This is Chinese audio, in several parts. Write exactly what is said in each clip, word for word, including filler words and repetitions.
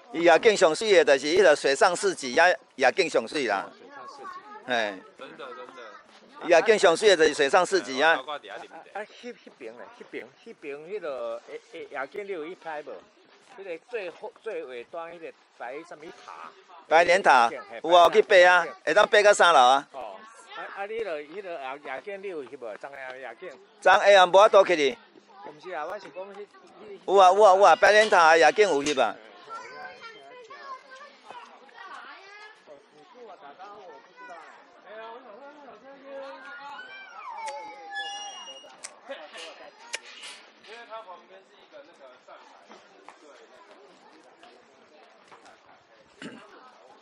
伊夜景上水的，就是迄个水上市集也夜景上水啦。 水上市集。 嘿。 真的真的。 夜景上水的就是水上市集啊。 啊，啊，迄迄边咧，迄边迄边迄个诶诶夜景你有去拍无？迄个最后最尾端迄个白什么塔？ 白莲塔，有啊，有去爬啊，会当爬到三楼啊。 哦。啊啊！你著迄个夜夜景你有去无？昨下夜景。 昨下暗无法度去哩。 毋是啊，我是讲迄。 有啊有啊有啊，白莲塔夜景有去吧？ 因为它旁边是一个那个站台，对那个。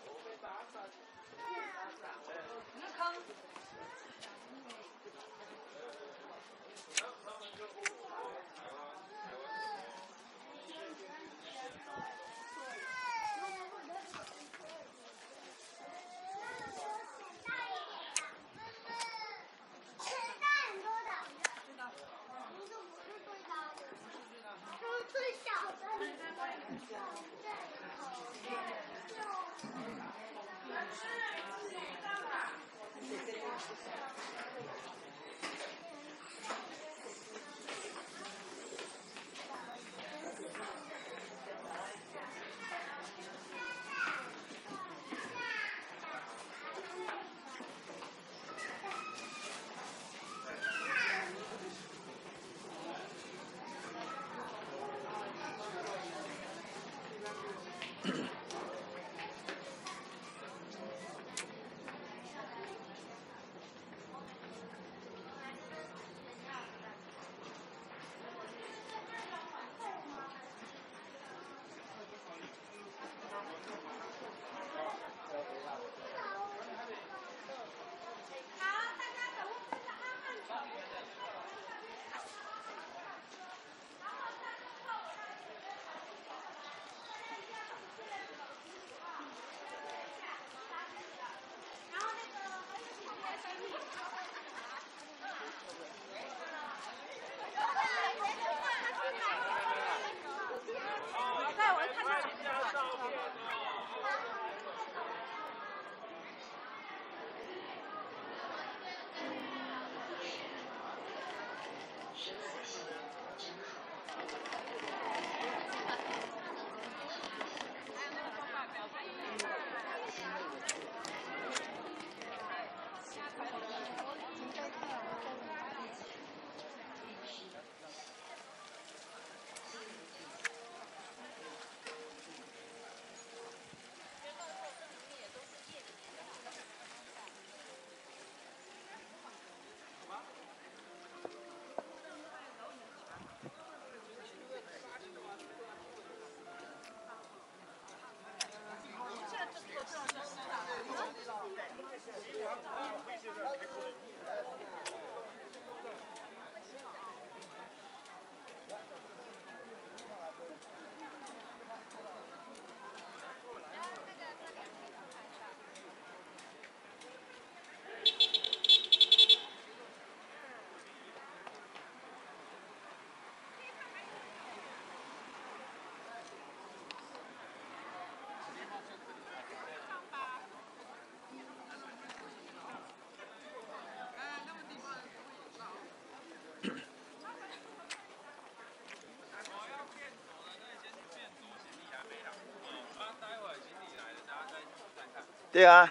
对啊，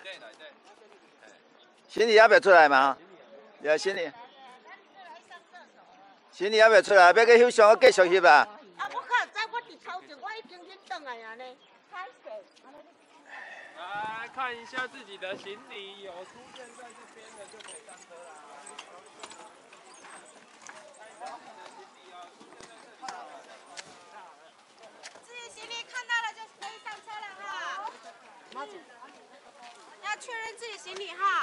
行李还没出来嘛？有行李，行李还没出来，要去休息，我继续翕啊。 啊，我靠，在我伫头前，我已经去转来啊呢。 来看一下自己的行李，有出现在这边的就可以上车啦。 自己行李看到了就可以上车了哈。要确认自己行李哈。